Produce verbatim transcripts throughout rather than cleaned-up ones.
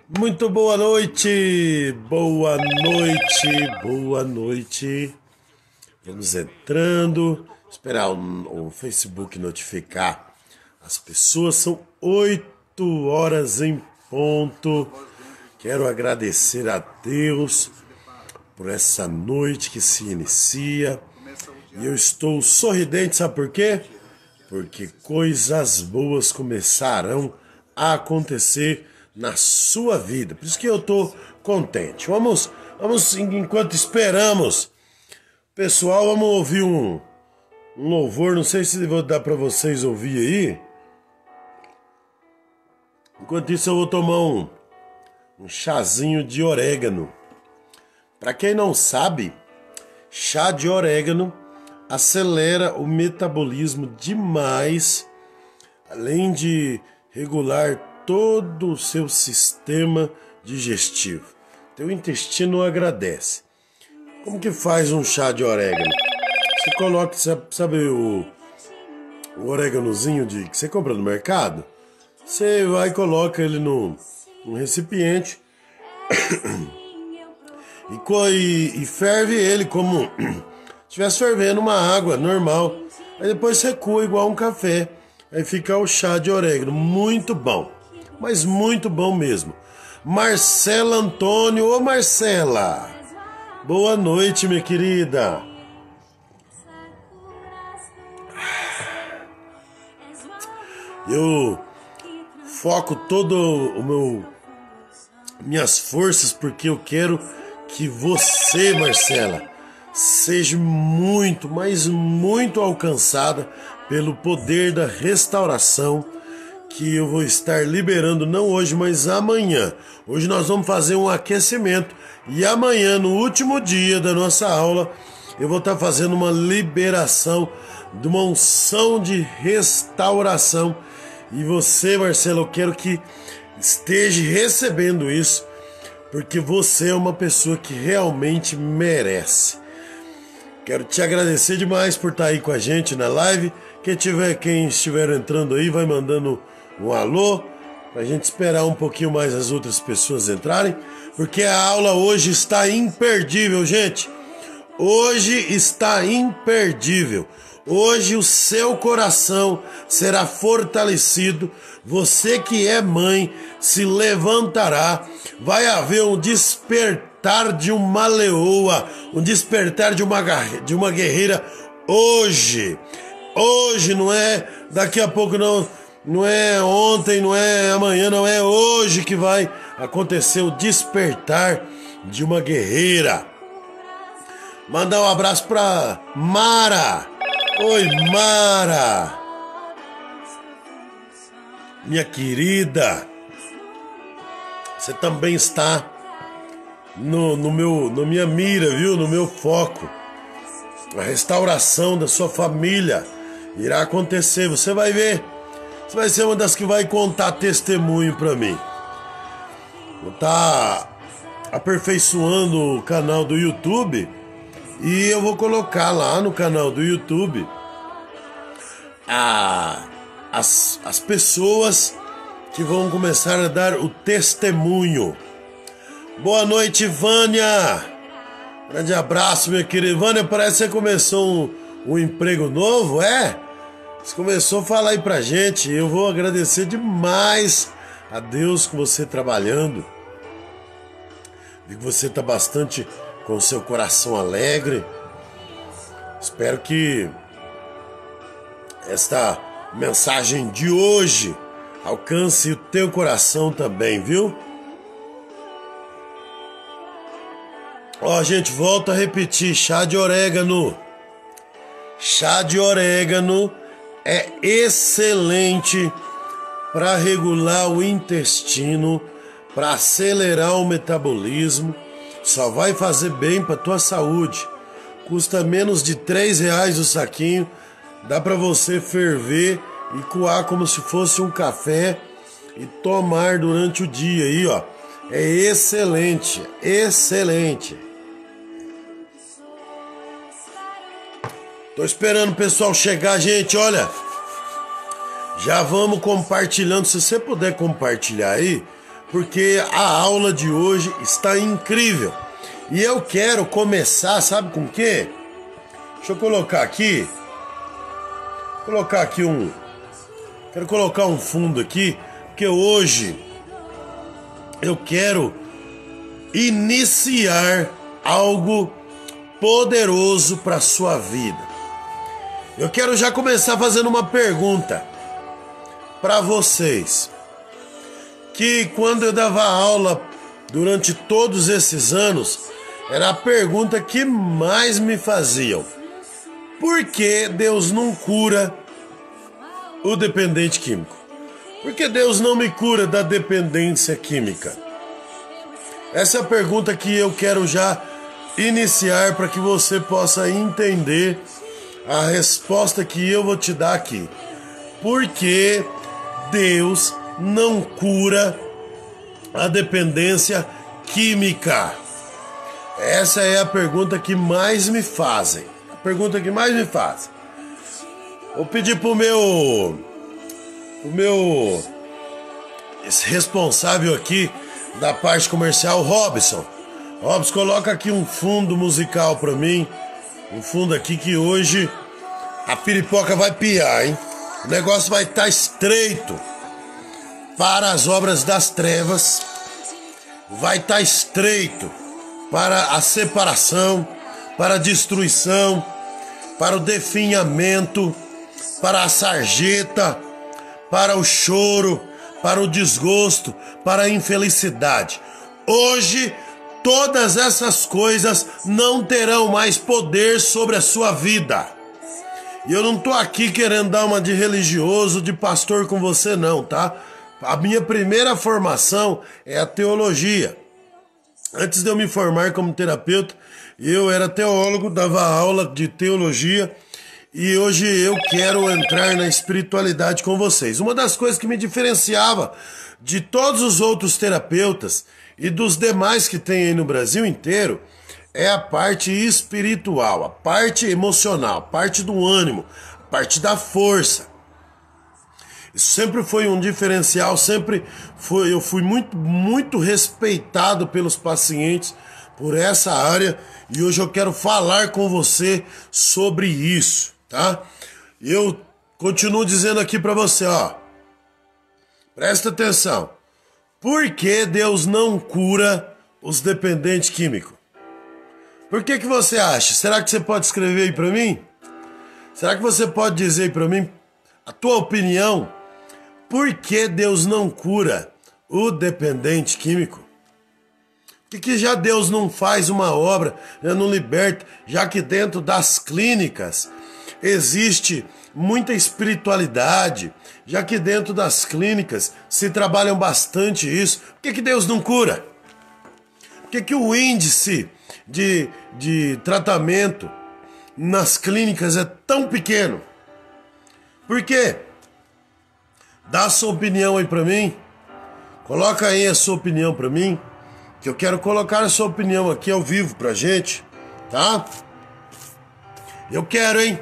Muito boa noite, boa noite, boa noite. Vamos entrando, esperar o, o Facebook notificar as pessoas. São oito horas em ponto. Quero agradecer a Deus por essa noite que se inicia. E eu estou sorridente, sabe por quê? Porque coisas boas começarão a acontecer na sua vida. Por isso que eu estou contente. Vamos, vamos, enquanto esperamos, pessoal, vamos ouvir um, um louvor. Não sei se vou dar para vocês ouvir aí. Enquanto isso, eu vou tomar um, um chazinho de orégano. Para quem não sabe, chá de orégano acelera o metabolismo demais, além de regular todo o seu sistema digestivo. Teu intestino agradece. Como que faz um chá de orégano? Você coloca, sabe o, o oréganozinho de, que você compra no mercado? Você vai e coloca ele num, num recipiente e, e, e ferve ele como se estivesse fervendo uma água normal. Aí depois você coa igual um café. Aí fica o chá de orégano. Muito bom. Mas muito bom mesmo. Marcela Antônio, ô Marcela, boa noite, minha querida. Eu foco todo o meu minhas forças porque eu quero que você, Marcela, seja muito, mas muito alcançada pelo poder da restauração que eu vou estar liberando, não hoje, mas amanhã. Hoje nós vamos fazer um aquecimento e amanhã, no último dia da nossa aula, eu vou estar fazendo uma liberação de uma unção de restauração. E você, Marcelo, eu quero que esteja recebendo isso, porque você é uma pessoa que realmente merece. Quero te agradecer demais por estar aí com a gente na live. Quem tiver, quem estiver entrando aí, vai mandando um alô, pra gente esperar um pouquinho mais as outras pessoas entrarem, porque a aula hoje está imperdível, gente. Hoje está imperdível. Hoje o seu coração será fortalecido. Você que é mãe se levantará. Vai haver um despertar de uma leoa, um despertar de uma, de uma guerreira hoje. Hoje, não é daqui a pouco, não. Não é ontem, não é amanhã, não é hoje que vai acontecer o despertar de uma guerreira. Mandar um abraço pra Mara. Oi, Mara. Minha querida. Você também está no, no meu, na minha mira, viu? No meu foco. A restauração da sua família irá acontecer. Você vai ver. Você vai ser uma das que vai contar testemunho para mim. Vou estar aperfeiçoando o canal do YouTube e eu vou colocar lá no canal do YouTube a, as, as pessoas que vão começar a dar o testemunho. Boa noite, Vânia. Grande abraço, minha querida. Vânia, parece que você começou um, um emprego novo, é? Você começou a falar aí pra gente. Eu vou agradecer demais a Deus com você trabalhando. Vi que você tá bastante com o seu coração alegre. Espero que esta mensagem de hoje alcance o teu coração também, viu? Ó, gente, volto a repetir. Chá de orégano. Chá de orégano é excelente para regular o intestino, para acelerar o metabolismo. Só vai fazer bem para tua saúde. Custa menos de três reais o saquinho. Dá para você ferver e coar como se fosse um café e tomar durante o dia aí, ó. É excelente, excelente. Tô esperando o pessoal chegar, gente, olha. Já vamos compartilhando. Se você puder compartilhar aí, porque a aula de hoje está incrível. E eu quero começar, sabe com o quê? Deixa eu colocar aqui. Colocar aqui um... Quero colocar um fundo aqui, porque hoje eu quero iniciar algo poderoso para a sua vida. Eu quero já começar fazendo uma pergunta para vocês. Que quando eu dava aula durante todos esses anos, era a pergunta que mais me faziam. Por que Deus não cura o dependente químico? Por que Deus não me cura da dependência química? Essa é a pergunta que eu quero já iniciar para que você possa entender a resposta que eu vou te dar aqui. Por que Deus não cura a dependência química? Essa é a pergunta que mais me fazem. A pergunta que mais me fazem. Vou pedir pro meu o meu responsável aqui da parte comercial, Robson. Robson, coloca aqui um fundo musical para mim. Um fundo aqui que hoje a piripoca vai piar, hein? O negócio vai estar estreito para as obras das trevas. Vai estar estreito para a separação, para a destruição, para o definhamento, para a sarjeta, para o choro, para o desgosto, para a infelicidade. Hoje, todas essas coisas não terão mais poder sobre a sua vida. E eu não estou aqui querendo dar uma de religioso, de pastor com você não, tá? A minha primeira formação é a teologia. Antes de eu me formar como terapeuta, eu era teólogo, dava aula de teologia e hoje eu quero entrar na espiritualidade com vocês. Uma das coisas que me diferenciava de todos os outros terapeutas e dos demais que tem aí no Brasil inteiro é a parte espiritual, a parte emocional, a parte do ânimo, a parte da força. Isso sempre foi um diferencial, sempre foi, eu fui muito, muito respeitado pelos pacientes por essa área e hoje eu quero falar com você sobre isso, tá? Eu continuo dizendo aqui para você, ó, presta atenção, por que Deus não cura os dependentes químicos? Por que que você acha? Será que você pode escrever aí para mim? Será que você pode dizer aí para mim a tua opinião? Por que Deus não cura o dependente químico? Por que, que já Deus não faz uma obra, já não liberta, já que dentro das clínicas existe muita espiritualidade, já que dentro das clínicas se trabalham bastante isso, por que, que Deus não cura? Por que, que o índice de, de tratamento nas clínicas é tão pequeno? Por quê? Dá a sua opinião aí pra mim. Coloca aí a sua opinião pra mim, que eu quero colocar a sua opinião aqui ao vivo pra gente, tá? Eu quero, hein?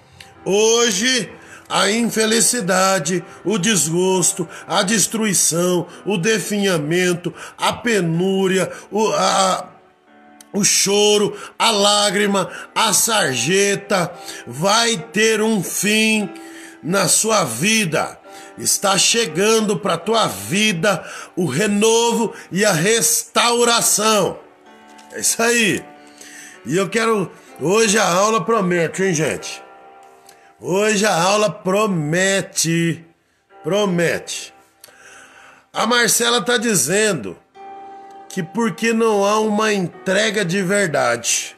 Hoje, a infelicidade, o desgosto, a destruição, o definhamento, a penúria, o, a, o choro, a lágrima, a sarjeta, vai ter um fim na sua vida. Está chegando para a tua vida o renovo e a restauração. É isso aí. E eu quero... Hoje a aula promete, hein, gente? Hoje a aula promete. Promete. A Marcela está dizendo que porque não há uma entrega de verdade.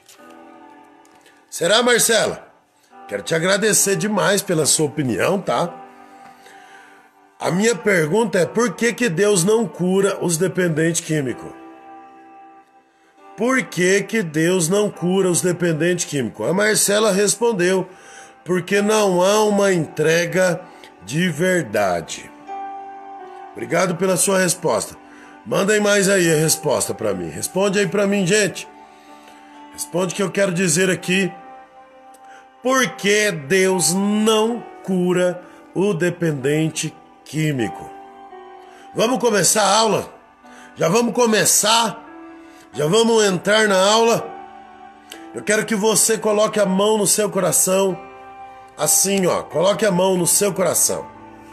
Será, Marcela? Quero te agradecer demais pela sua opinião, tá? A minha pergunta é por que que Deus não cura os dependentes químicos? Por que que Deus não cura os dependentes químicos? A Marcela respondeu, porque não há uma entrega de verdade. Obrigado pela sua resposta. Mandem mais aí a resposta para mim. Responde aí para mim, gente. Responde que eu quero dizer aqui. Por que Deus não cura o dependente químico? Vamos começar a aula? Já vamos começar, já vamos entrar na aula. Eu quero que você coloque a mão no seu coração, assim ó, coloque a mão no seu coração,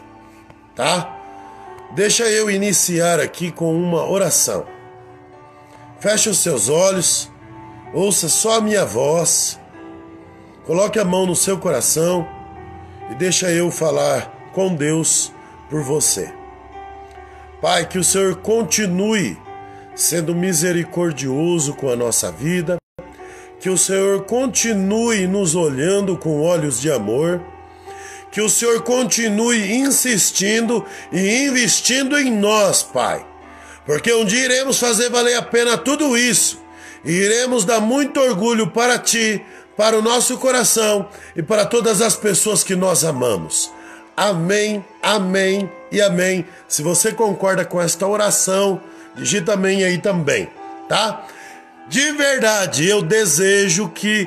tá? Deixa eu iniciar aqui com uma oração. Feche os seus olhos, ouça só a minha voz, coloque a mão no seu coração e deixa eu falar com Deus por você. Pai, que o Senhor continue sendo misericordioso com a nossa vida, que o Senhor continue nos olhando com olhos de amor, que o Senhor continue insistindo e investindo em nós, Pai, porque um dia iremos fazer valer a pena tudo isso e iremos dar muito orgulho para Ti, para o nosso coração e para todas as pessoas que nós amamos. Amém, amém e amém. Se você concorda com esta oração, digita amém aí também, tá? De verdade, eu desejo que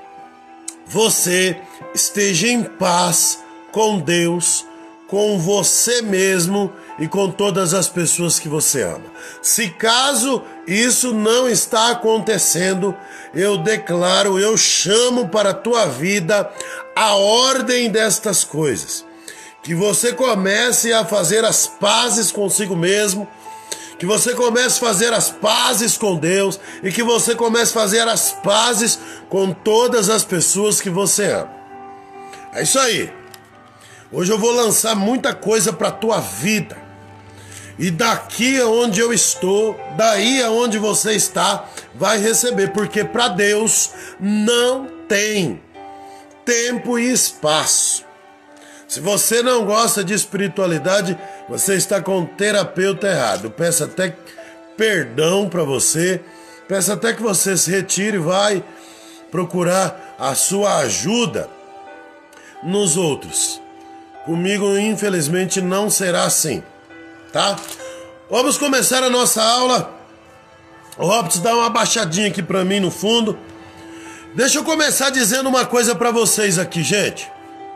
você esteja em paz com Deus, com você mesmo e com todas as pessoas que você ama. Se caso isso não está acontecendo, eu declaro, eu chamo para a tua vida a ordem destas coisas. Que você comece a fazer as pazes consigo mesmo, que você comece a fazer as pazes com Deus e que você comece a fazer as pazes com todas as pessoas que você ama. É isso aí. Hoje eu vou lançar muita coisa para a tua vida. E daqui aonde eu estou, daí aonde você está, vai receber, porque para Deus não tem tempo e espaço. Se você não gosta de espiritualidade, você está com o terapeuta errado. Eu peço até perdão para você. Peço até que você se retire e vai procurar a sua ajuda nos outros. Comigo, infelizmente, não será assim, tá? Vamos começar a nossa aula. O Robson dá uma baixadinha aqui para mim no fundo. Deixa eu começar dizendo uma coisa para vocês aqui, gente.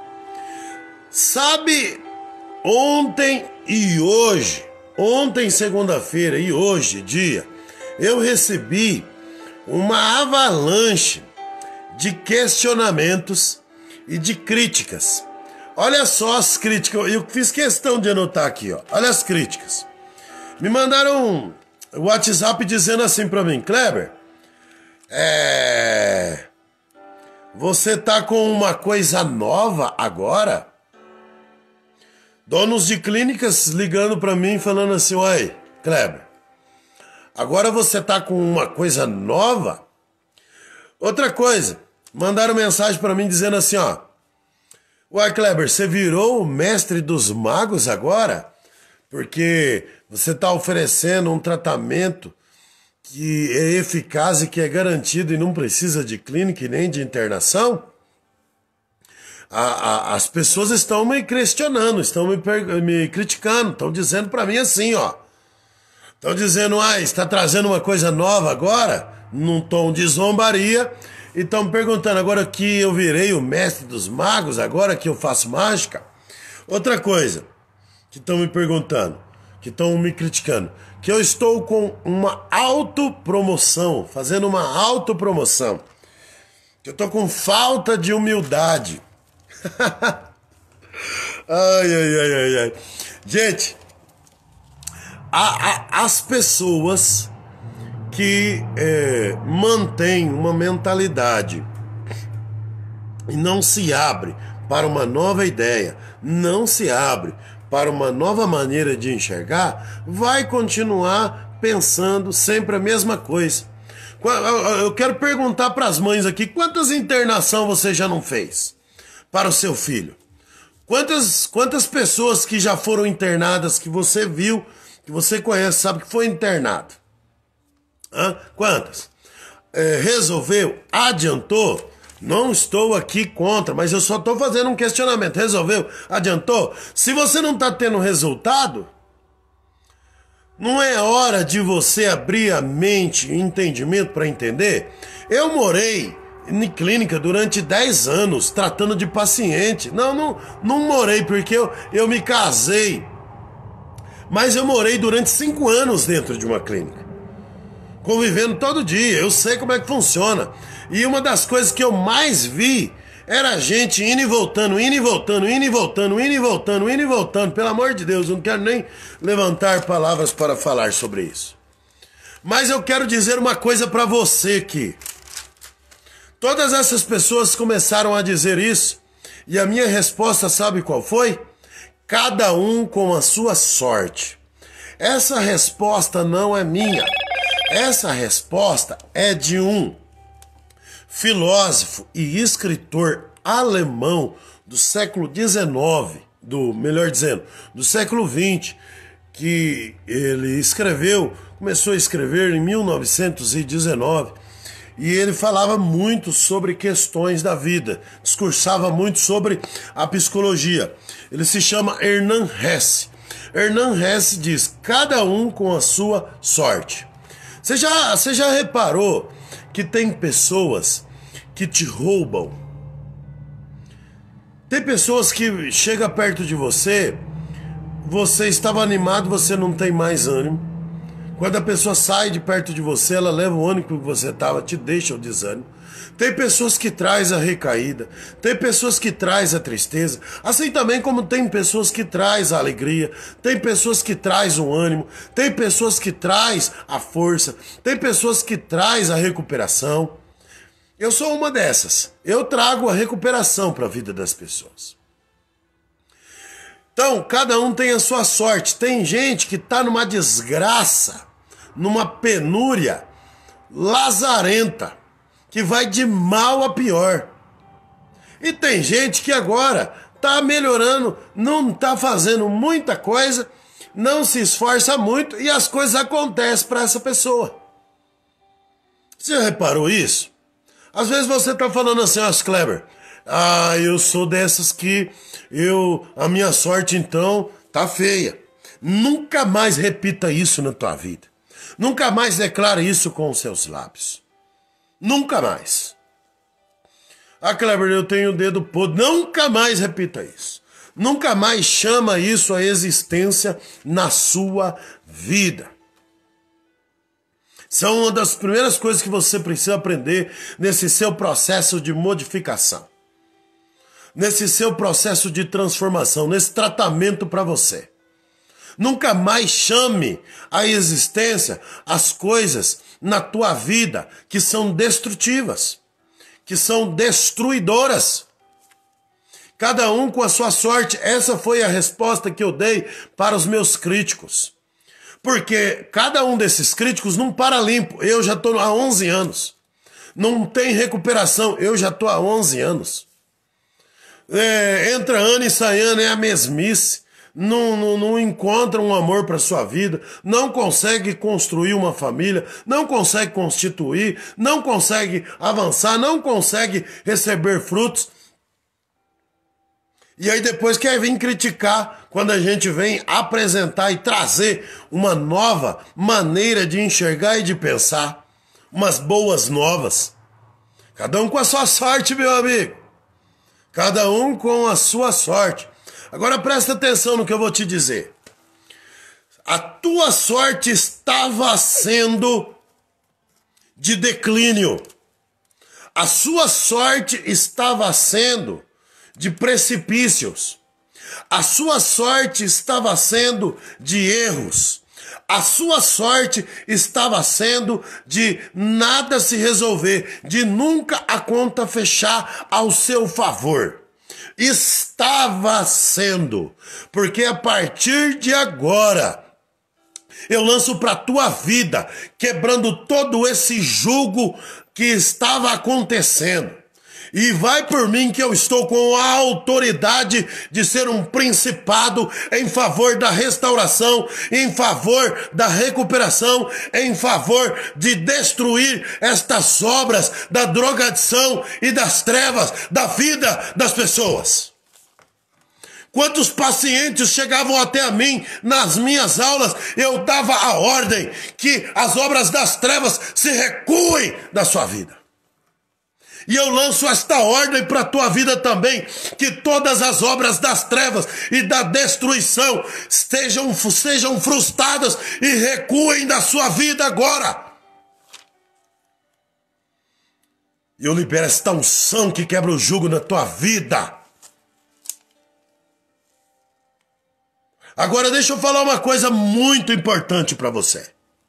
Sabe, ontem e hoje, ontem segunda-feira e hoje dia, eu recebi uma avalanche de questionamentos e de críticas. Olha só as críticas, eu fiz questão de anotar aqui, ó. Olha as críticas. Me mandaram um WhatsApp dizendo assim pra mim: Kleber, é... você tá com uma coisa nova agora? Donos de clínicas ligando pra mim falando assim: uai, Kleber, agora você tá com uma coisa nova? Outra coisa, mandaram mensagem pra mim dizendo assim, ó: uai, Kleber, você virou o mestre dos magos agora? Porque você tá oferecendo um tratamento que é eficaz e que é garantido e não precisa de clínica e nem de internação? A, a, as pessoas estão me questionando, estão me, me criticando, estão dizendo pra mim assim, ó. Estão dizendo, ah, está trazendo uma coisa nova agora, num tom de zombaria, e estão me perguntando, agora que eu virei o mestre dos magos, agora que eu faço mágica. Outra coisa que estão me perguntando, que estão me criticando, que eu estou com uma autopromoção, fazendo uma autopromoção, que eu estou com falta de humildade. ai, ai, ai, ai, ai. Gente, a, a, as pessoas que é, mantêm uma mentalidade e não se abre para uma nova ideia, não se abre para uma nova maneira de enxergar, vai continuar pensando sempre a mesma coisa. Eu quero perguntar para as mães aqui, quantas internações você já não fez para o seu filho? Quantas, quantas pessoas que já foram internadas, que você viu, que você conhece, sabe que foi internado? Hã? Quantas? É, resolveu? Adiantou? Não estou aqui contra, mas eu só estou fazendo um questionamento. Resolveu? Adiantou? Se você não está tendo resultado, não é hora de você abrir a mente e entendimento para entender? Eu morei em clínica durante dez anos, tratando de paciente. Não, não, não morei porque eu, eu me casei Mas eu morei durante cinco anos dentro de uma clínica, convivendo todo dia. Eu sei como é que funciona. E uma das coisas que eu mais vi era a gente indo e voltando, indo e voltando, indo e voltando, indo e voltando, indo e voltando. Pelo amor de Deus, eu não quero nem levantar palavras para falar sobre isso. Mas eu quero dizer uma coisa para você aqui. Todas essas pessoas começaram a dizer isso, e a minha resposta, sabe qual foi? Cada um com a sua sorte. Essa resposta não é minha. Essa resposta é de um filósofo e escritor alemão do século dezenove, do, melhor dizendo, do século vinte, que ele escreveu, começou a escrever em mil novecentos e dezenove, e ele falava muito sobre questões da vida, discursava muito sobre a psicologia. Ele se chama Hermann Hesse. Hermann Hesse diz, cada um com a sua sorte. Você já, você já reparou que tem pessoas que te roubam? Tem pessoas que chegam perto de você, você estava animado, você não tem mais ânimo. Quando a pessoa sai de perto de você, ela leva o ânimo que você estava, te deixa o desânimo. Tem pessoas que traz a recaída, tem pessoas que traz a tristeza, assim também como tem pessoas que traz a alegria, tem pessoas que traz o ânimo, tem pessoas que traz a força, tem pessoas que traz a recuperação. Eu sou uma dessas. Eu trago a recuperação para a vida das pessoas. Então, cada um tem a sua sorte. Tem gente que está numa desgraça, numa penúria lazarenta, que vai de mal a pior. E tem gente que agora está melhorando, não está fazendo muita coisa, não se esforça muito e as coisas acontecem para essa pessoa. Você já reparou isso? Às vezes você está falando assim, ó, Kleber, ah, eu sou dessas que eu, a minha sorte então tá feia. Nunca mais repita isso na tua vida. Nunca mais declare isso com os seus lábios. Nunca mais. Ah, Kleber, eu tenho o dedo podre. Nunca mais repita isso. Nunca mais chama isso à existência na sua vida. São uma das primeiras coisas que você precisa aprender nesse seu processo de modificação. Nesse seu processo de transformação, nesse tratamento para você. Nunca mais chame à existência as coisas na tua vida que são destrutivas, que são destruidoras. Cada um com a sua sorte. Essa foi a resposta que eu dei para os meus críticos. Porque cada um desses críticos não para limpo. Eu já estou há onze anos. Não tem recuperação. Eu já estou há onze anos. É, entra ano e sai ano, é a mesmice. Não, não, não encontra um amor para sua vida, não consegue construir uma família, não consegue constituir, não consegue avançar, não consegue receber frutos. E aí depois quer vir criticar quando a gente vem apresentar e trazer uma nova maneira de enxergar e de pensar. Umas boas novas. Cada um com a sua sorte, meu amigo. Cada um com a sua sorte. Agora presta atenção no que eu vou te dizer. A tua sorte estava sendo de declínio. A sua sorte estava sendo de precipícios. A sua sorte estava sendo de erros. A sua sorte estava sendo de nada se resolver, de nunca a conta fechar ao seu favor. Estava sendo, porque a partir de agora eu lanço para a tua vida, quebrando todo esse jugo que estava acontecendo. E vai por mim que eu estou com a autoridade de ser um principado em favor da restauração, em favor da recuperação, em favor de destruir estas obras da drogadição e das trevas da vida das pessoas. Quantos pacientes chegavam até a mim nas minhas aulas, eu dava a ordem que as obras das trevas se recuem da sua vida. E eu lanço esta ordem para a tua vida também, que todas as obras das trevas e da destruição estejam, sejam frustradas e recuem da sua vida agora. Eu libero esta unção que quebra o jugo na tua vida. Agora deixa eu falar uma coisa muito importante para você.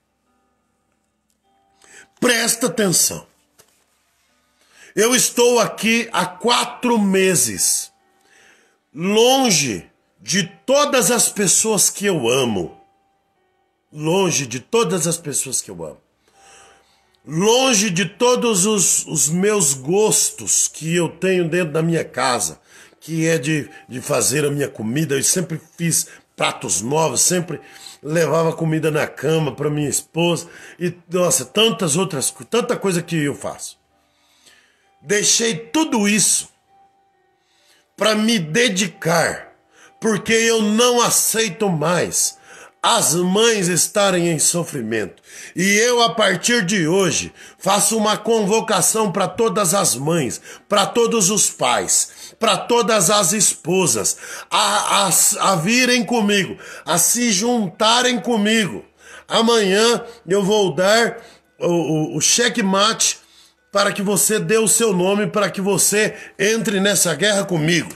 Presta atenção. Eu estou aqui há quatro meses, longe de todas as pessoas que eu amo. Longe de todas as pessoas que eu amo. Longe de todos os, os meus gostos que eu tenho dentro da minha casa, que é de, de fazer a minha comida. Eu sempre fiz pratos novos, sempre levava comida na cama para minha esposa. E, nossa, tantas outras coisas, tanta coisa que eu faço. Deixei tudo isso para me dedicar, porque eu não aceito mais as mães estarem em sofrimento. E eu, a partir de hoje, faço uma convocação para todas as mães, para todos os pais, para todas as esposas, a, a, a virem comigo, a se juntarem comigo. Amanhã eu vou dar o, o, o checkmate para que você dê o seu nome, para que você entre nessa guerra comigo.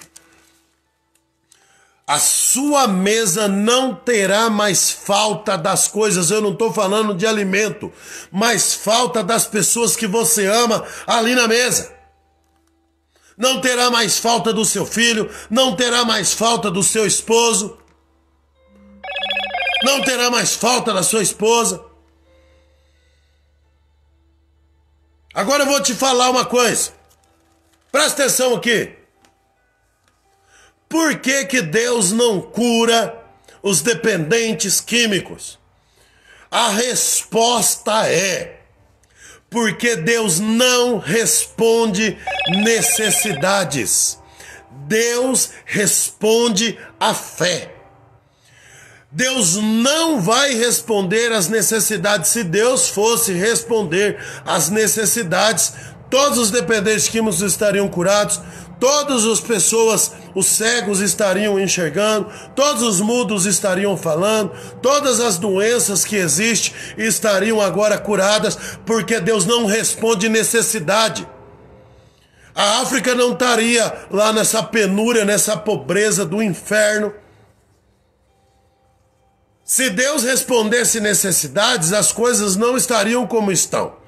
A sua mesa não terá mais falta das coisas, eu não estou falando de alimento, mas falta das pessoas que você ama ali na mesa. Não terá mais falta do seu filho, não terá mais falta do seu esposo, não terá mais falta da sua esposa. Agora eu vou te falar uma coisa, presta atenção aqui. Por que que Deus não cura os dependentes químicos? A resposta é porque Deus não responde necessidades. Deus responde à fé. Deus não vai responder às necessidades. Se Deus fosse responder às necessidades, todos os dependentes químicos estariam curados, todas as pessoas, os cegos estariam enxergando, todos os mudos estariam falando, todas as doenças que existem estariam agora curadas, porque Deus não responde necessidade. A África não estaria lá nessa penúria, nessa pobreza do inferno. Se Deus respondesse necessidades, as coisas não estariam como estão.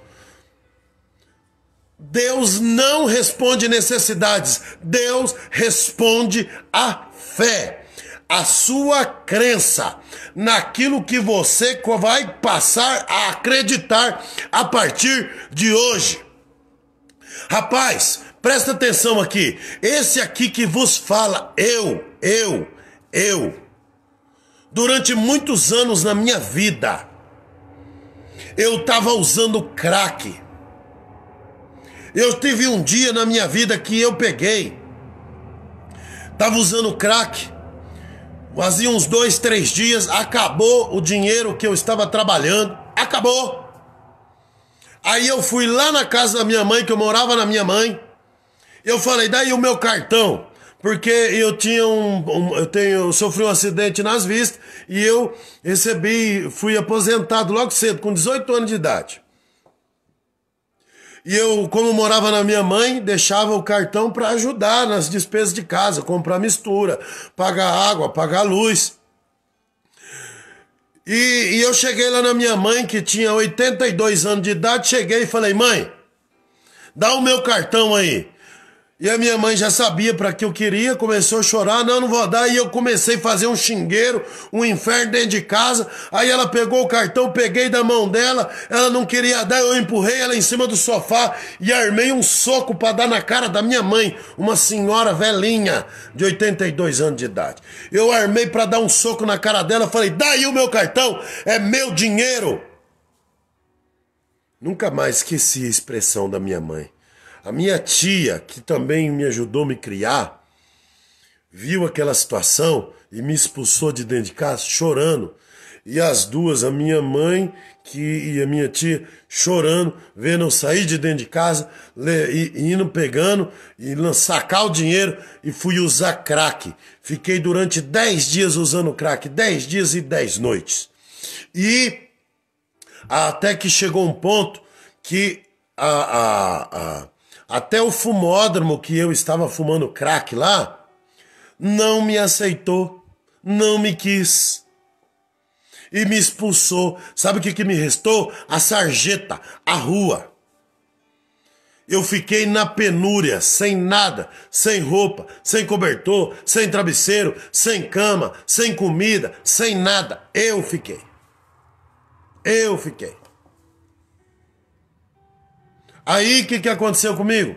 Deus não responde necessidades, Deus responde a fé, a sua crença naquilo que você vai passar a acreditar a partir de hoje. Rapaz, presta atenção aqui, esse aqui que vos fala, eu, eu, eu, durante muitos anos na minha vida, eu estava usando crack. Eu tive um dia na minha vida que eu peguei, estava usando crack, fazia uns dois, três dias, acabou o dinheiro que eu estava trabalhando, acabou. Aí eu fui lá na casa da minha mãe, que eu morava na minha mãe, eu falei, daí o meu cartão, porque eu tinha um, um eu tenho, eu sofri um acidente nas vistas, e eu recebi, fui aposentado logo cedo, com dezoito anos de idade. E eu, como morava na minha mãe, deixava o cartão para ajudar nas despesas de casa, comprar mistura, pagar água, pagar luz. E, e eu cheguei lá na minha mãe, que tinha oitenta e dois anos de idade, cheguei e falei, mãe, dá o meu cartão aí. E a minha mãe já sabia para que eu queria, começou a chorar, não, não vou dar. E eu comecei a fazer um xingueiro, um inferno dentro de casa. Aí ela pegou o cartão, peguei da mão dela, ela não queria dar, eu empurrei ela em cima do sofá e armei um soco para dar na cara da minha mãe, uma senhora velhinha de oitenta e dois anos de idade. Eu armei para dar um soco na cara dela, falei, daí o meu cartão, é meu dinheiro. Nunca mais esqueci a expressão da minha mãe. A minha tia, que também me ajudou a me criar, viu aquela situação e me expulsou de dentro de casa chorando. e as duas, a minha mãe que, e a minha tia, chorando, vendo eu sair de dentro de casa, le, e, indo pegando, e sacar o dinheiro, e fui usar crack. Fiquei durante dez dias usando crack, dez dias e dez noites. E até que chegou um ponto que a, a, a, até o fumódromo que eu estava fumando crack lá, não me aceitou, não me quis. E me expulsou. Sabe o que, que me restou? A sarjeta, a rua. Eu fiquei na penúria, sem nada, sem roupa, sem cobertor, sem travesseiro, sem cama, sem comida, sem nada. Eu fiquei. Eu fiquei. Aí o que, que aconteceu comigo?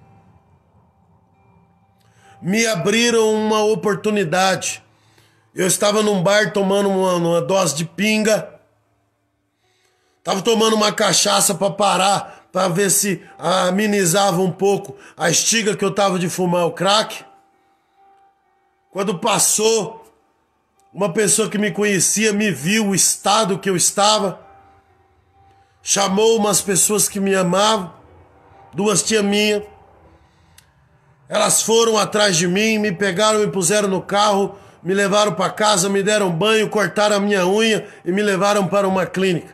Me abriram uma oportunidade. Eu estava num bar tomando uma, uma dose de pinga. Estava tomando uma cachaça para parar, para ver se amenizava um pouco a estiga que eu estava de fumar o crack. Quando passou, uma pessoa que me conhecia me viu o estado que eu estava. Chamou umas pessoas que me amavam, duas tias minhas. Elas foram atrás de mim, me pegaram, me puseram no carro, me levaram para casa, me deram banho, cortaram a minha unha e me levaram para uma clínica.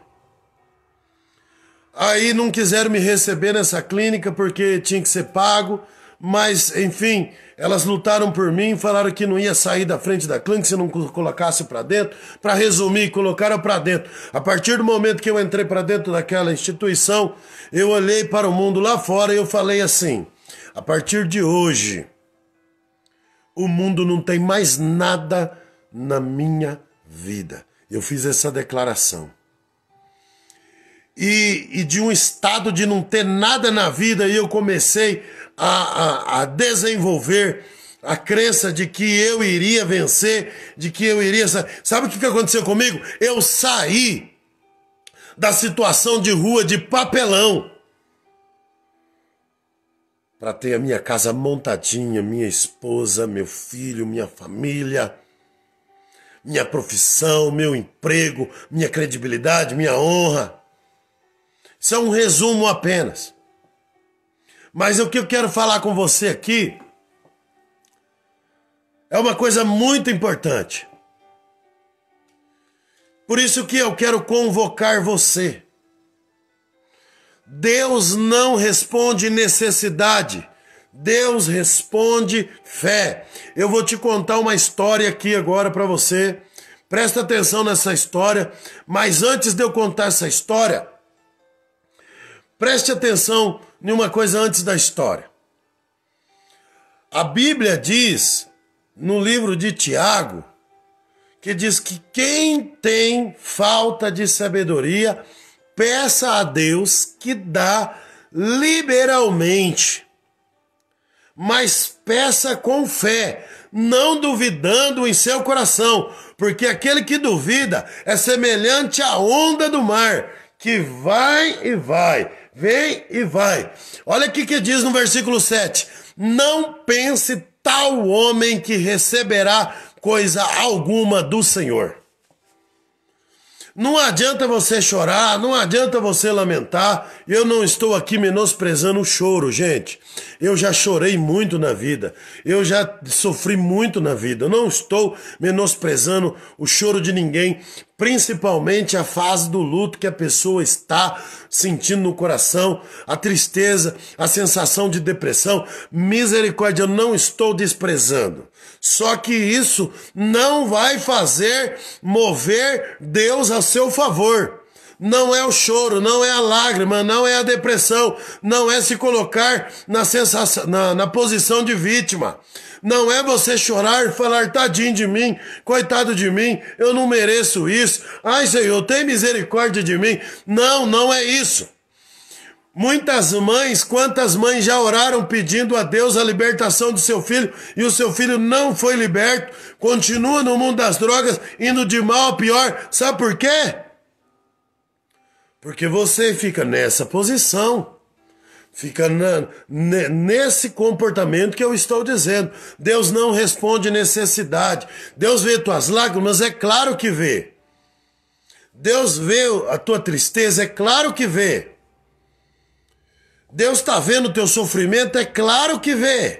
Aí não quiseram me receber nessa clínica porque tinha que ser pago, mas enfim, elas lutaram por mim, falaram que não ia sair da frente da clínica se não colocasse para dentro. Para resumir, colocaram para dentro. A partir do momento que eu entrei para dentro daquela instituição, eu olhei para o mundo lá fora e eu falei assim: a partir de hoje, o mundo não tem mais nada na minha vida. Eu fiz essa declaração. E, e de um estado de não ter nada na vida, eu comecei a, a, a desenvolver a crença de que eu iria vencer, de que eu iria... Sabe o que aconteceu comigo? Eu saí da situação de rua de papelão para ter a minha casa montadinha, minha esposa, meu filho, minha família, minha profissão, meu emprego, minha credibilidade, minha honra. Isso é um resumo apenas. Mas o que eu quero falar com você aqui é uma coisa muito importante. Por isso que eu quero convocar você. Deus não responde necessidade, Deus responde fé. Eu vou te contar uma história aqui agora para você. Presta atenção nessa história, mas antes de eu contar essa história, preste atenção em uma coisa antes da história. A Bíblia diz, no livro de Tiago, que diz que quem tem falta de sabedoria, peça a Deus que dá liberalmente, mas peça com fé, não duvidando em seu coração, porque aquele que duvida é semelhante à onda do mar, que vai e vai, vem e vai. Olha aqui que diz no versículo sete, não pense tal homem que receberá coisa alguma do Senhor. Não adianta você chorar, não adianta você lamentar. Eu não estou aqui menosprezando o choro, gente. Eu já chorei muito na vida. Eu já sofri muito na vida. Eu não estou menosprezando o choro de ninguém, principalmente a fase do luto que a pessoa está sentindo no coração, a tristeza, a sensação de depressão. Misericórdia, eu não estou desprezando. Só que isso não vai fazer mover Deus a seu favor. Não é o choro, não é a lágrima, não é a depressão, não é se colocar na, sensação, na, na posição de vítima. Não é você chorar e falar, tadinho de mim, coitado de mim, eu não mereço isso. Ai, Senhor, tem misericórdia de mim. Não, não é isso. Muitas mães, quantas mães já oraram pedindo a Deus a libertação do seu filho e o seu filho não foi liberto, continua no mundo das drogas, indo de mal a pior. Sabe por quê? Porque você fica nessa posição, fica na, nesse comportamento que eu estou dizendo. Deus não responde necessidade. Deus vê tuas lágrimas, é claro que vê. Deus vê a tua tristeza? É claro que vê. Deus está vendo o teu sofrimento? É claro que vê.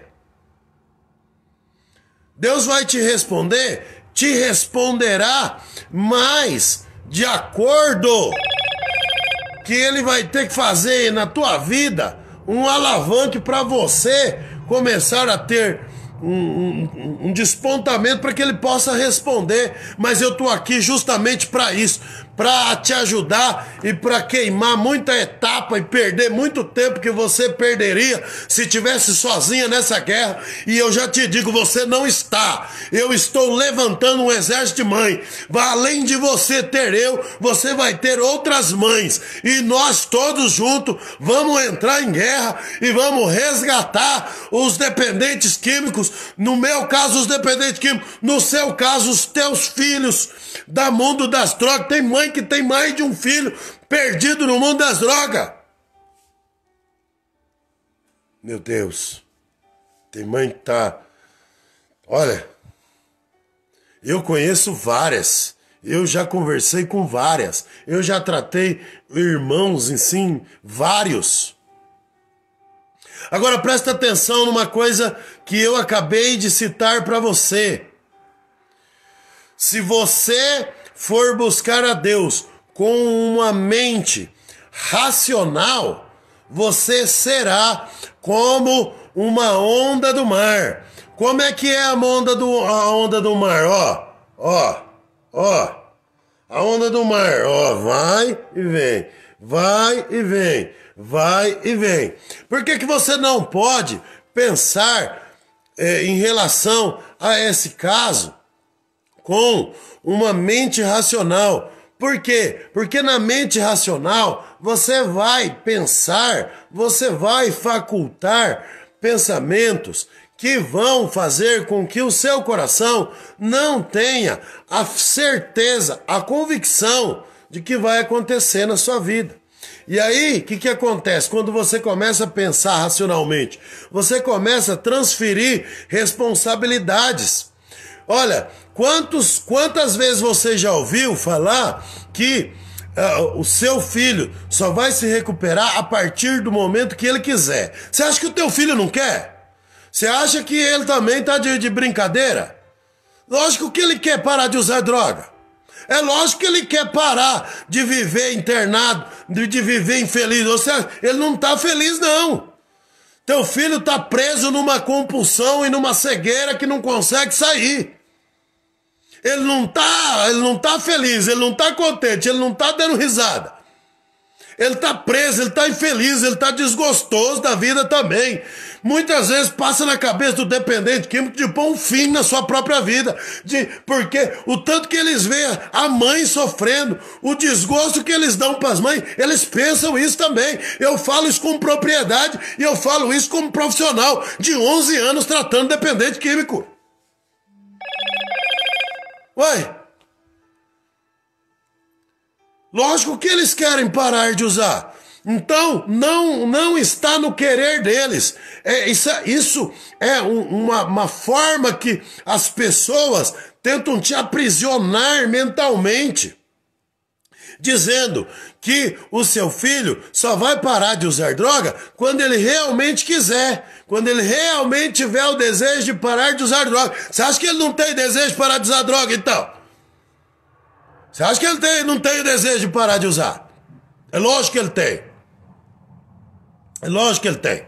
Deus vai te responder? Te responderá, mas de acordo que Ele vai ter que fazer na tua vida um alavanque para você começar a ter um, um, um despontamento para que Ele possa responder. Mas eu estou aqui justamente para isso, para te ajudar e para queimar muita etapa e perder muito tempo que você perderia se tivesse sozinha nessa guerra. E eu já te digo, você não está. Eu estou levantando um exército de mãe. Além de você ter eu, você vai ter outras mães. E nós todos juntos vamos entrar em guerra e vamos resgatar os dependentes químicos. No meu caso, os dependentes químicos. No seu caso, os teus filhos da mundo das drogas. Tem mãe que tem mais de um filho perdido no mundo das drogas. Meu Deus. Tem mãe que tá... Olha, eu conheço várias. Eu já conversei com várias. Eu já tratei irmãos, assim, vários. Agora presta atenção numa coisa que eu acabei de citar para você. Se você for buscar a Deus com uma mente racional, você será como uma onda do mar. Como é que é a onda do, a onda do mar? Ó, ó, ó. A onda do mar, ó, vai e vem, vai e vem, vai e vem. Por que que você não pode pensar é, em relação a esse caso com uma mente racional? Por quê? Porque na mente racional você vai pensar, você vai facultar pensamentos que vão fazer com que o seu coração não tenha a certeza, a convicção de que vai acontecer na sua vida. E aí, o que, que acontece? Quando você começa a pensar racionalmente, você começa a transferir responsabilidades. Olha, quantos, quantas vezes você já ouviu falar que uh, o seu filho só vai se recuperar a partir do momento que ele quiser? Você acha que o teu filho não quer? Você acha que ele também está de, de brincadeira? Lógico que ele quer parar de usar droga. É lógico que ele quer parar de viver internado, de, de viver infeliz. Ou seja, ele não está feliz, não. Teu filho está preso numa compulsão e numa cegueira que não consegue sair. Ele não está, ele não tá feliz, ele não está contente, ele não está dando risada. Ele está preso, ele está infeliz, ele está desgostoso da vida também. Muitas vezes passa na cabeça do dependente químico de pôr um fim na sua própria vida. De, porque o tanto que eles veem a mãe sofrendo, o desgosto que eles dão para as mães, eles pensam isso também. Eu falo isso com propriedade e eu falo isso como profissional de onze anos tratando dependente químico. Ué? Lógico que eles querem parar de usar. Então, não, não está no querer deles. É, isso, isso é um, uma, uma forma que as pessoas tentam te aprisionar mentalmente, dizendo que o seu filho só vai parar de usar droga quando ele realmente quiser, quando ele realmente tiver o desejo de parar de usar droga. Você acha que ele não tem desejo de parar de usar droga, então? Você acha que ele tem, não tem o desejo de parar de usar? É lógico que ele tem. É lógico que ele tem.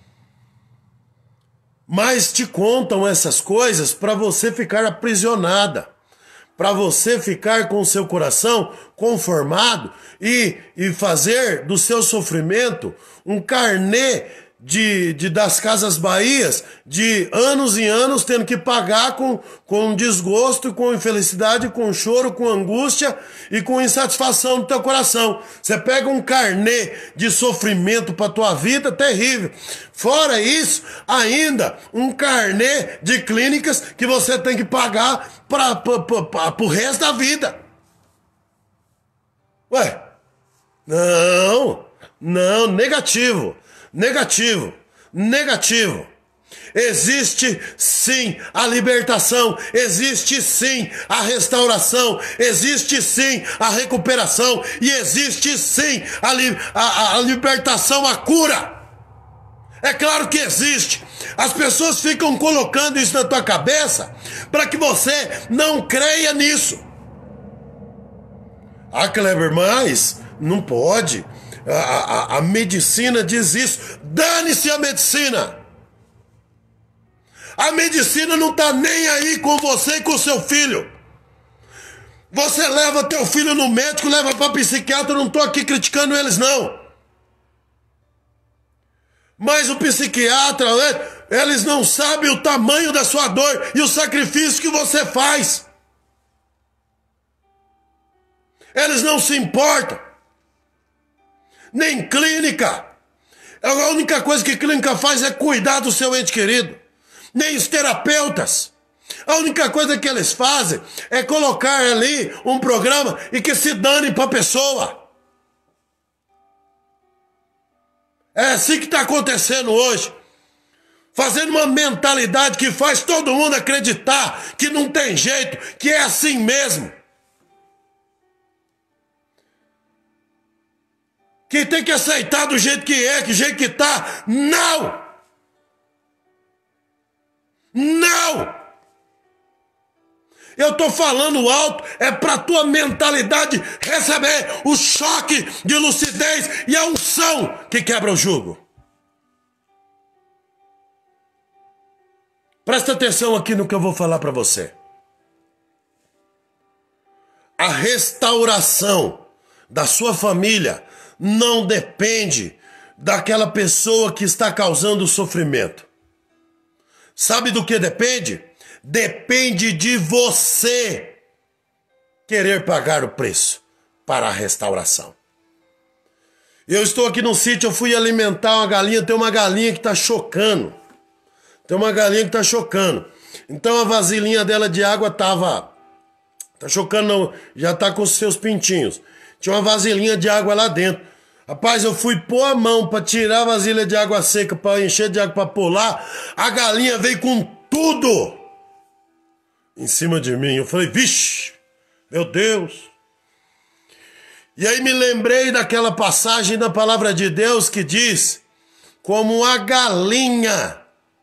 Mas te contam essas coisas para você ficar aprisionada, para você ficar com o seu coração conformado e, e fazer do seu sofrimento um carnê de, de, das Casas Bahias, de anos e anos tendo que pagar com, com desgosto, com infelicidade, com choro, com angústia e com insatisfação do teu coração. Você pega um carnê de sofrimento para tua vida terrível. Fora isso, ainda um carnê de clínicas que você tem que pagar para o resto da vida. Ué, não, não, negativo. Negativo, negativo. Existe sim a libertação, existe sim a restauração, existe sim a recuperação e existe sim a, li a, a libertação, a cura. É claro que existe. As pessoas ficam colocando isso na tua cabeça para que você não creia nisso. Ah, Kleber, mas não pode. A, a, a medicina diz isso. Dane-se a medicina. A medicina não está nem aí com você e com o seu filho. Você leva teu filho no médico, leva para psiquiatra, não estou aqui criticando eles não. Mas o psiquiatra, eles não sabem o tamanho da sua dor e o sacrifício que você faz. Eles não se importam. Nem clínica. A única coisa que clínica faz é cuidar do seu ente querido. Nem os terapeutas. A única coisa que eles fazem é colocar ali um programa e que se dane para a pessoa. É assim que está acontecendo hoje. Fazendo uma mentalidade que faz todo mundo acreditar que não tem jeito, que é assim mesmo. Que tem que aceitar do jeito que é, que jeito que tá. Não! Não! Eu tô falando alto, é pra tua mentalidade receber o choque de lucidez e a unção que quebra o jugo. Presta atenção aqui no que eu vou falar pra você. A restauração da sua família não depende daquela pessoa que está causando o sofrimento. Sabe do que depende? Depende de você querer pagar o preço para a restauração. Eu estou aqui no sítio, eu fui alimentar uma galinha, tem uma galinha que está chocando. Tem uma galinha que está chocando. Então a vasilhinha dela de água estava... Está chocando, não, já está com os seus pintinhos. Tinha uma vasilhinha de água lá dentro. Rapaz, eu fui pôr a mão para tirar a vasilha de água seca, para encher de água para pular. A galinha veio com tudo em cima de mim. Eu falei, vixe, meu Deus. E aí me lembrei daquela passagem da palavra de Deus que diz, como a galinha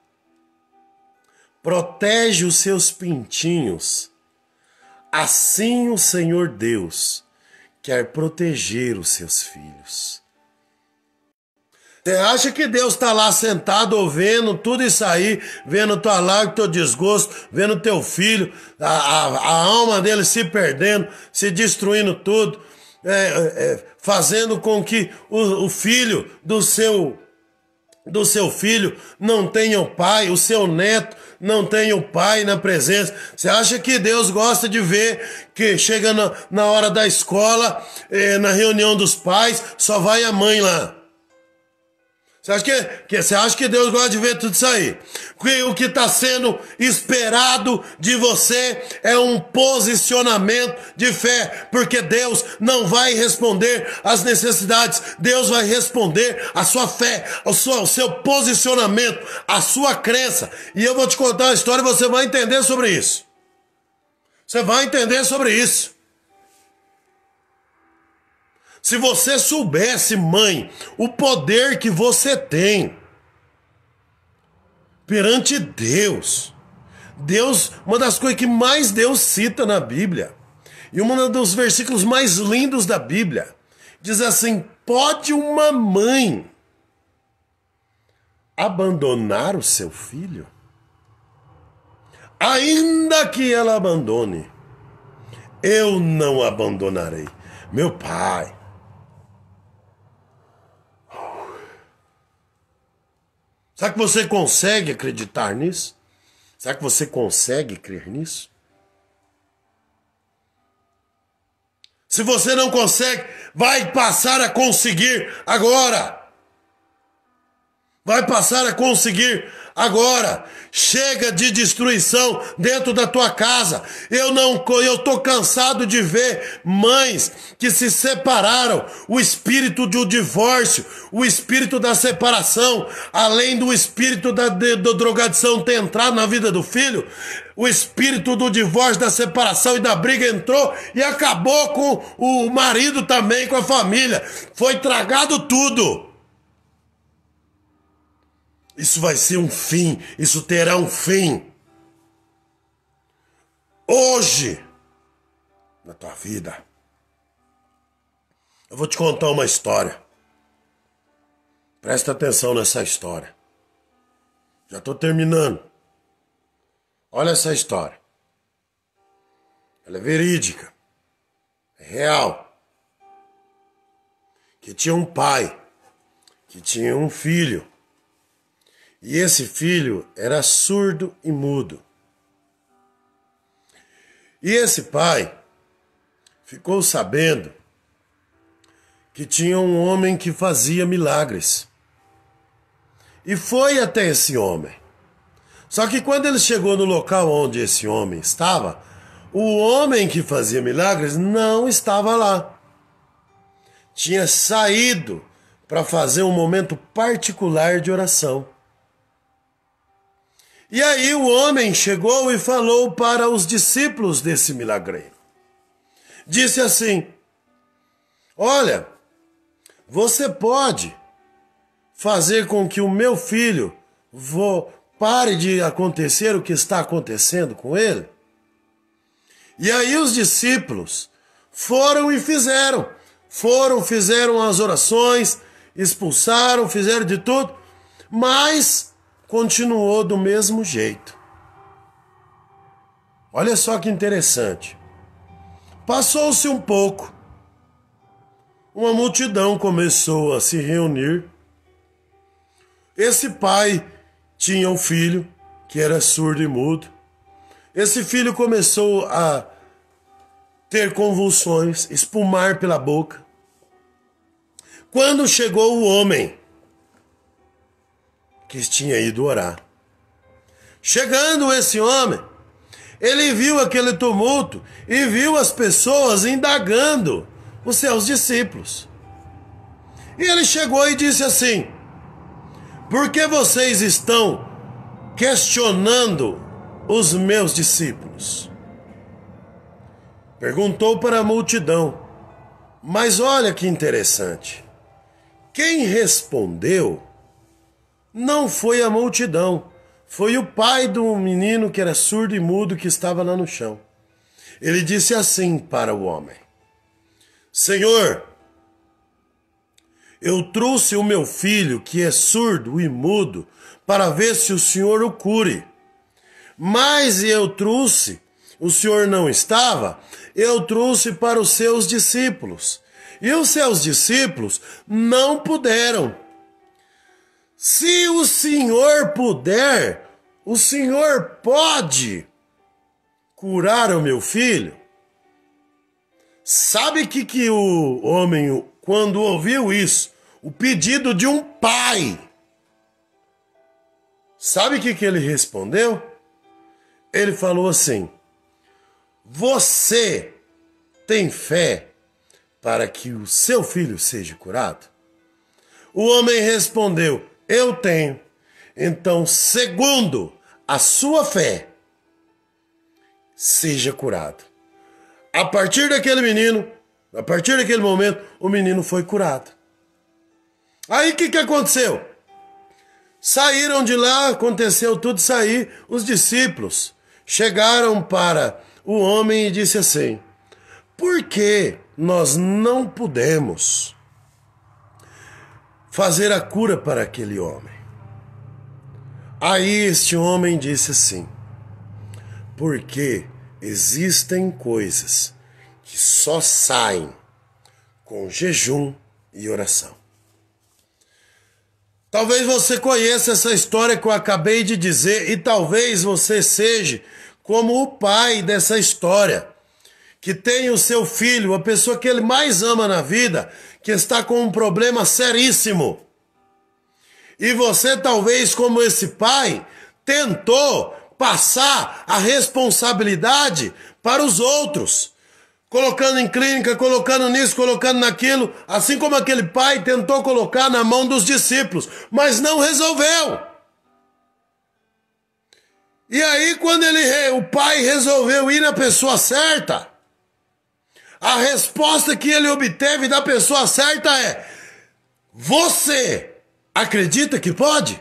protege os seus pintinhos, assim o Senhor Deus quer proteger os seus filhos. Você acha que Deus está lá sentado vendo tudo isso aí, vendo tua lágrima, teu desgosto, vendo teu filho, a, a, a alma dele se perdendo, se destruindo tudo, é, é, fazendo com que o, o filho do seu, do seu filho não tenha o pai, o seu neto não tenha o pai na presença. Você acha que Deus gosta de ver que chega na, na hora da escola, eh, na reunião dos pais, só vai a mãe lá? Você acha que, que, você acha que Deus gosta de ver tudo isso aí? O que está sendo esperado de você é um posicionamento de fé, porque Deus não vai responder às necessidades, Deus vai responder à sua fé, ao seu, ao seu posicionamento, à sua crença. E eu vou te contar uma história e você vai entender sobre isso. Você vai entender sobre isso. Se você soubesse, mãe, o poder que você tem perante Deus. Deus, uma das coisas que mais Deus cita na Bíblia, e um dos versículos mais lindos da Bíblia, diz assim, pode uma mãe abandonar o seu filho? Ainda que ela abandone, eu não abandonarei. Meu pai, será que você consegue acreditar nisso? Será que você consegue crer nisso? Se você não consegue, vai passar a conseguir agora. Vai passar a conseguir Agora, chega de destruição dentro da tua casa. Eu não, eu tô cansado de ver mães que se separaram, o espírito do divórcio, o espírito da separação, além do espírito da, de, da drogadição ter entrado na vida do filho, o espírito do divórcio, da separação e da briga entrou e acabou com o marido também, com a família. Foi tragado tudo. Isso vai ser um fim, isso terá um fim. Hoje, na tua vida, eu vou te contar uma história. Presta atenção nessa história. Já estou terminando. Olha essa história. Ela é verídica, é real. Que tinha um pai, que tinha um filho. E esse filho era surdo e mudo. E esse pai ficou sabendo que tinha um homem que fazia milagres. E foi até esse homem. Só que quando ele chegou no local onde esse homem estava, o homem que fazia milagres não estava lá. Tinha saído para fazer um momento particular de oração. E aí o homem chegou e falou para os discípulos desse milagreiro. Disse assim: olha, você pode fazer com que o meu filho vou, pare de acontecer o que está acontecendo com ele? E aí os discípulos foram e fizeram. Foram, fizeram as orações, expulsaram, fizeram de tudo, mas continuou do mesmo jeito. Olha só que interessante. Passou-se um pouco. Uma multidão começou a se reunir. Esse pai tinha um filho que era surdo e mudo. Esse filho começou a ter convulsões, espumar pela boca. Quando chegou o homem que tinha ido orar. Chegando esse homem, ele viu aquele tumulto e viu as pessoas indagando os seus discípulos. E ele chegou e disse assim: por que vocês estão questionando os meus discípulos? Perguntou para a multidão. Mas olha que interessante. Quem respondeu não foi a multidão, foi o pai do menino que era surdo e mudo que estava lá no chão. Ele disse assim para o homem: Senhor, eu trouxe o meu filho que é surdo e mudo para ver se o Senhor o cure. Mas eu trouxe, o Senhor não estava, eu trouxe para os seus discípulos. E os seus discípulos não puderam. Se o Senhor puder, o Senhor pode curar o meu filho? Sabe que que o homem, quando ouviu isso, o pedido de um pai, sabe que que ele respondeu? Ele falou assim: você tem fé para que o seu filho seja curado? O homem respondeu: eu tenho. Então, segundo a sua fé, seja curado. A partir daquele menino, a partir daquele momento, o menino foi curado. Aí o que, que aconteceu? Saíram de lá, aconteceu tudo sair, os discípulos chegaram para o homem e disse assim: por que nós não pudemos fazer a cura para aquele homem? Aí este homem disse assim: porque existem coisas que só saem com jejum e oração. Talvez você conheça essa história que eu acabei de dizer e talvez você seja como o pai dessa história, que tem o seu filho, a pessoa que ele mais ama na vida, que está com um problema seríssimo. E você, talvez, como esse pai, tentou passar a responsabilidade para os outros, colocando em clínica, colocando nisso, colocando naquilo, assim como aquele pai tentou colocar na mão dos discípulos, mas não resolveu. E aí, quando ele, o pai resolveu ir na pessoa certa, a resposta que ele obteve da pessoa certa é: você acredita que pode?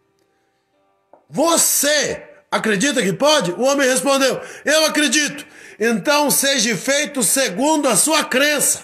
Você acredita que pode? O homem respondeu: eu acredito. Então seja feito segundo a sua crença.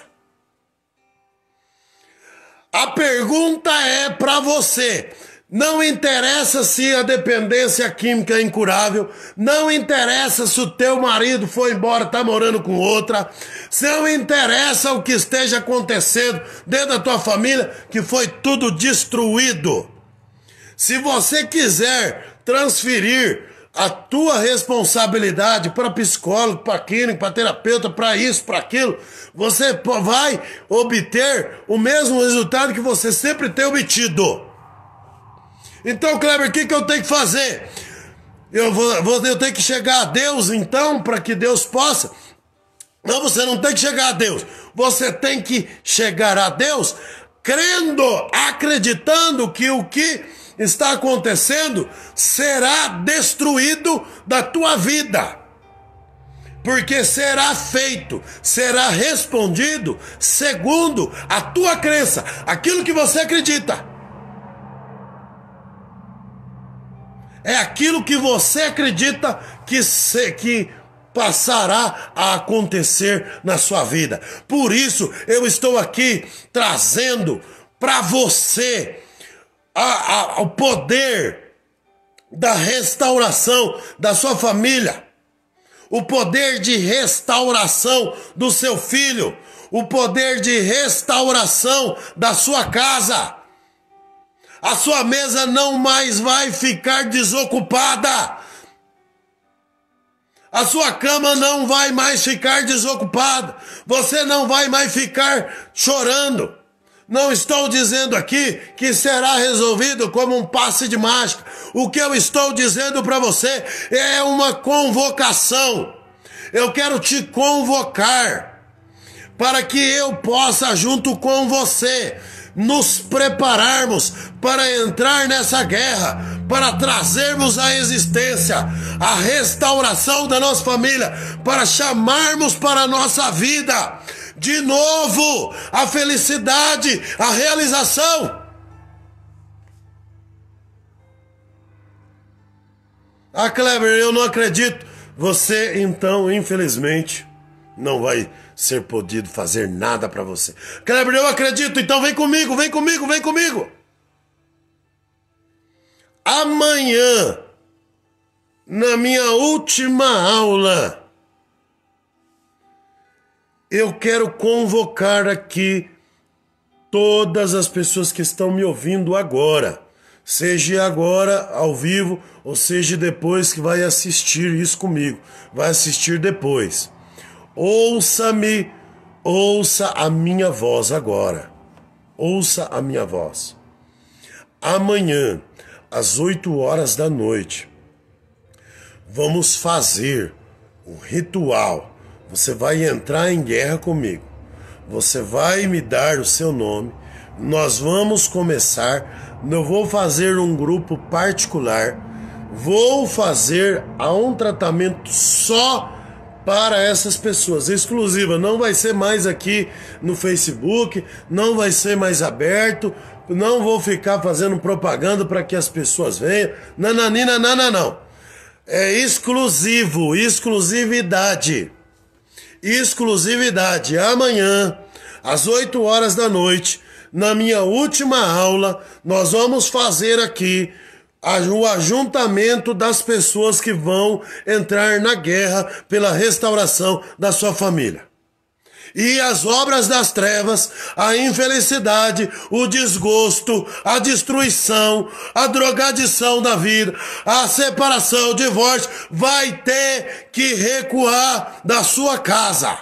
A pergunta é para você. Não interessa se a dependência química é incurável, não interessa se o teu marido foi embora, está morando com outra, não interessa o que esteja acontecendo dentro da tua família, que foi tudo destruído. Se você quiser transferir a tua responsabilidade para psicólogo, para clínico, para terapeuta, para isso, para aquilo, você vai obter o mesmo resultado que você sempre tem obtido. Então, Kleber, o que, que eu tenho que fazer? Eu, vou, eu tenho que chegar a Deus, então, para que Deus possa? Não, você não tem que chegar a Deus. Você tem que chegar a Deus crendo, acreditando que o que está acontecendo será destruído da tua vida. Porque será feito, será respondido segundo a tua crença, aquilo que você acredita. É aquilo que você acredita que, se, que passará a acontecer na sua vida. Por isso, eu estou aqui trazendo para você a, a, o poder da restauração da sua família, o poder de restauração do seu filho, o poder de restauração da sua casa. A sua mesa não mais vai ficar desocupada. A sua cama não vai mais ficar desocupada. Você não vai mais ficar chorando. Não estou dizendo aqui que será resolvido como um passe de mágica. O que eu estou dizendo para você é uma convocação. Eu quero te convocar para que eu possa, junto com você, nos prepararmos para entrar nessa guerra, para trazermos à existência a restauração da nossa família, para chamarmos para a nossa vida de novo a felicidade, a realização. Ah, Kleber, eu não acredito. Você, então, infelizmente, não vai ser podido fazer nada para você. Kleber, eu acredito, então vem comigo, vem comigo, vem comigo. Amanhã, na minha última aula, eu quero convocar aqui todas as pessoas que estão me ouvindo agora, seja agora ao vivo ou seja depois que vai assistir isso comigo, vai assistir depois. Ouça-me, ouça a minha voz agora. Ouça a minha voz. Amanhã, às oito horas da noite, vamos fazer um ritual. Você vai entrar em guerra comigo. Você vai me dar o seu nome. Nós vamos começar. Eu vou fazer um grupo particular. Vou fazer um tratamento só para essas pessoas, exclusiva, não vai ser mais aqui no Facebook, não vai ser mais aberto, não vou ficar fazendo propaganda para que as pessoas venham, nananina, não, não, é exclusivo, exclusividade, exclusividade, amanhã, às oito horas da noite, na minha última aula, nós vamos fazer aqui o ajuntamento das pessoas que vão entrar na guerra pela restauração da sua família. E as obras das trevas, a infelicidade, o desgosto, a destruição, a drogadição da vida, a separação, o divórcio, vai ter que recuar da sua casa.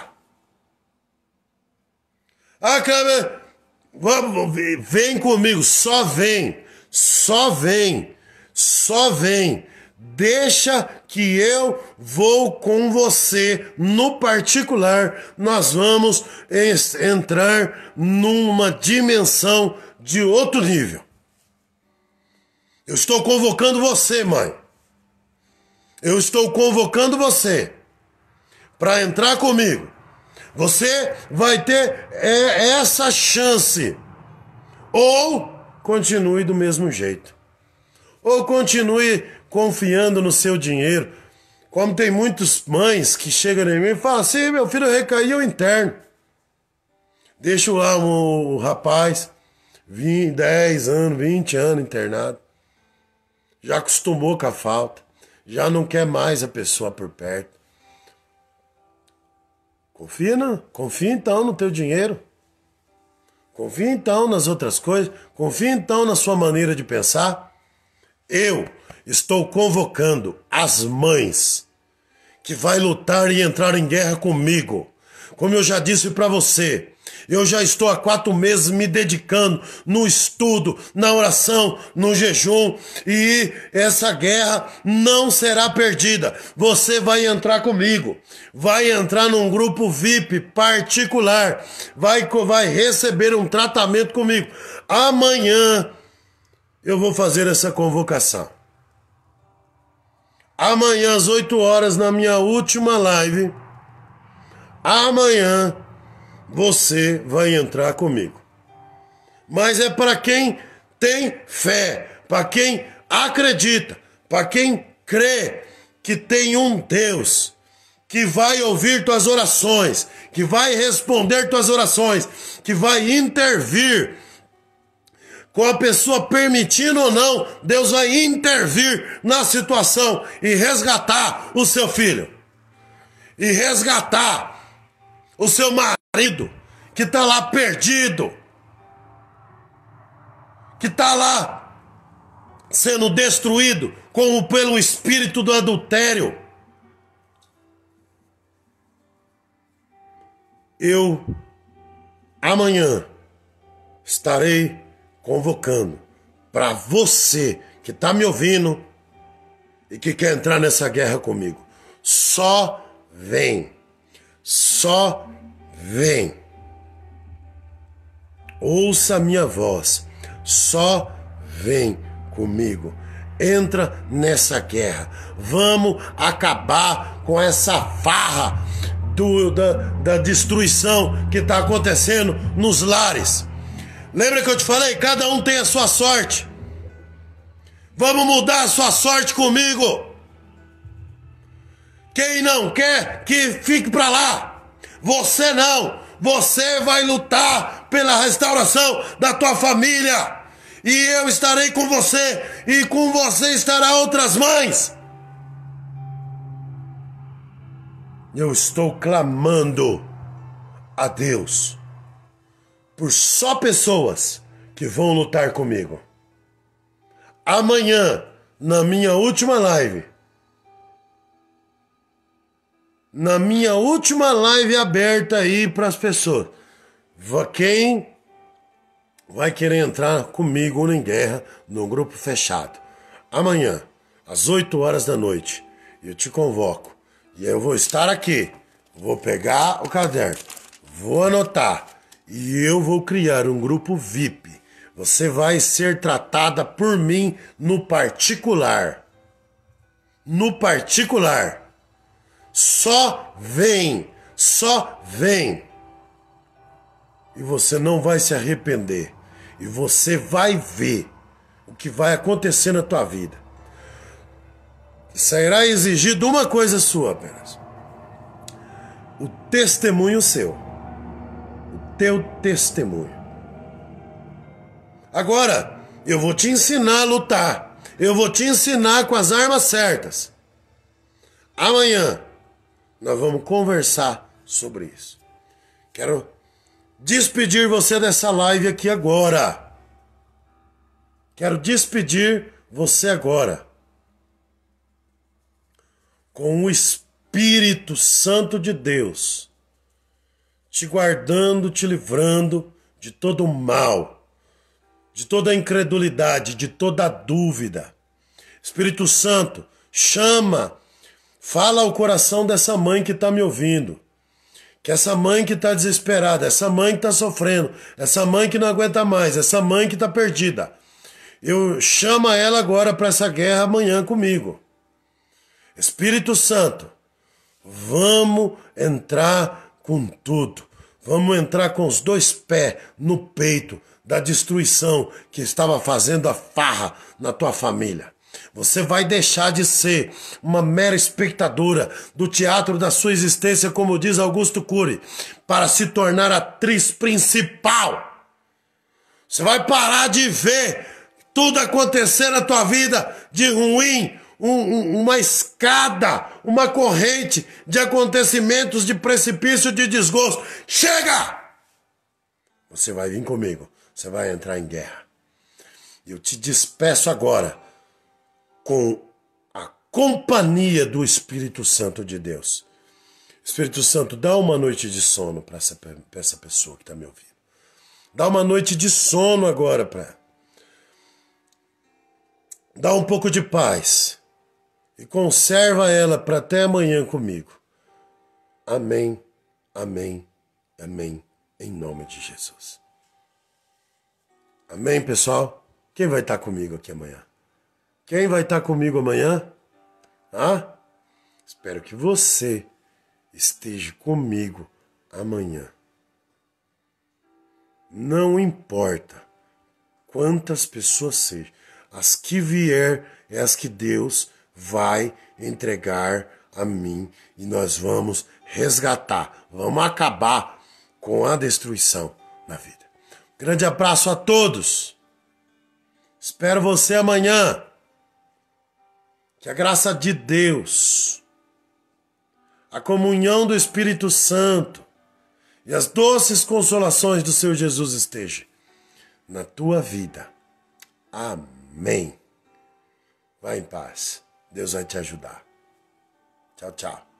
Ah, vem comigo, só vem. Só vem, só vem. Deixa que eu vou com você no particular. Nós vamos entrar numa dimensão de outro nível. Eu estou convocando você, mãe. Eu estou convocando você para entrar comigo. Você vai ter essa chance. Ou continue do mesmo jeito. Ou continue confiando no seu dinheiro. Como tem muitas mães que chegam em mim e falam assim, meu filho recaiu interno. Deixo lá o rapaz, vinte, dez anos, vinte anos internado. Já acostumou com a falta. Já não quer mais a pessoa por perto. Confia, não? Confia então no teu dinheiro. Confia então nas outras coisas. Confia então na sua maneira de pensar. Eu estou convocando as mães que vai lutar e entrar em guerra comigo. Como eu já disse para você, eu já estou há quatro meses me dedicando no estudo, na oração, no jejum. E essa guerra não será perdida. Você vai entrar comigo. Vai entrar num grupo V I P particular. Vai, vai receber um tratamento comigo. Amanhã eu vou fazer essa convocação. Amanhã às oito horas na minha última live. Amanhã você vai entrar comigo. Mas é para quem tem fé, para quem acredita, para quem crê que tem um Deus que vai ouvir tuas orações, que vai responder tuas orações, que vai intervir. Com a pessoa permitindo ou não, Deus vai intervir na situação e resgatar o seu filho. E resgatar o seu marido, que está lá perdido, que está lá sendo destruído como pelo espírito do adultério. Eu, amanhã, estarei convocando para você que está me ouvindo e que quer entrar nessa guerra comigo. Só vem. Só vem. Ouça a minha voz. Só vem comigo. Entra nessa guerra. Vamos acabar com essa farra do, da, da destruição que está acontecendo nos lares. Lembra que eu te falei? Cada um tem a sua sorte. Vamos mudar a sua sorte comigo. Quem não quer, que fique pra lá. Você não. Você vai lutar pela restauração da tua família. E eu estarei com você. E com você estará outras mães. Eu estou clamando a Deus por só pessoas que vão lutar comigo. Amanhã, na minha última live, na minha última live aberta aí para as pessoas, quem vai querer entrar comigo em guerra no grupo fechado? Amanhã, às oito horas da noite, eu te convoco. E eu vou estar aqui, vou pegar o caderno, vou anotar. E eu vou criar um grupo V I P. Você vai ser tratada por mim no particular. No particular. Só vem. Só vem. E você não vai se arrepender. E você vai ver o que vai acontecer na tua vida. Será exigido uma coisa sua apenas. O testemunho seu. Teu testemunho. Agora, eu vou te ensinar a lutar. Eu vou te ensinar com as armas certas. Amanhã, nós vamos conversar sobre isso. Quero despedir você dessa live aqui agora. Quero despedir você agora. Com o Espírito Santo de Deus te guardando, te livrando de todo o mal, de toda incredulidade, de toda dúvida. Espírito Santo, chama, fala ao coração dessa mãe que está me ouvindo. Que essa mãe que está desesperada, essa mãe que está sofrendo, essa mãe que não aguenta mais, essa mãe que está perdida. Eu chamo ela agora para essa guerra amanhã comigo. Espírito Santo, vamos entrar com tudo. Vamos entrar com os dois pés no peito da destruição que estava fazendo a farra na tua família. Você vai deixar de ser uma mera espectadora do teatro da sua existência, como diz Augusto Cury, para se tornar atriz principal. Você vai parar de ver tudo acontecer na tua vida de ruim, um, um, uma escada, uma corrente de acontecimentos de precipício, de desgosto. Chega! Você vai vir comigo, você vai entrar em guerra. Eu te despeço agora com a companhia do Espírito Santo de Deus. Espírito Santo, dá uma noite de sono para essa, pra essa pessoa que está me ouvindo. Dá uma noite de sono agora para ela. Dá um pouco de paz e conserva ela para até amanhã comigo. Amém, amém, amém, em nome de Jesus. Amém, pessoal? Quem vai estar comigo aqui amanhã? Quem vai estar comigo amanhã? Ah? Espero que você esteja comigo amanhã. Não importa quantas pessoas sejam, as que vier é as que Deus vai entregar a mim e nós vamos resgatar, vamos acabar com a destruição na vida. Grande abraço a todos. Espero você amanhã. Que a graça de Deus, a comunhão do Espírito Santo e as doces consolações do Senhor Jesus esteja na tua vida. Amém. Vai em paz. Deus vai te ajudar. Tchau, tchau.